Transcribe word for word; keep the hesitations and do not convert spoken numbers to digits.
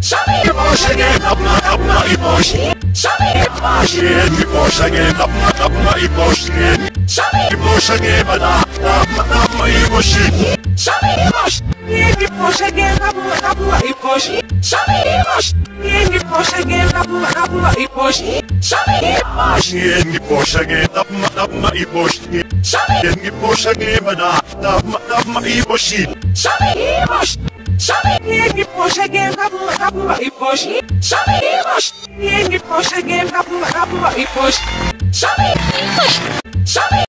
Sabi poszege tapma tapma i posznie. Sabi posznie i poszege tapma tapma i posznie. Sabi poszege bada tapma tapma i posznie. Sabi posznie i poszege tapma tapma i posznie. Sabi posznie i poszege tapma tapma i posznie. Sabi posznie i poszege tapma tapma i posznie. Sabi poszege bada tapma tapma i posznie. Sabi posznie Sabi nie poszege tapma tapma i posznie. Sabi posznie nie poszege tapma tapma i posznie. Sabi Sabi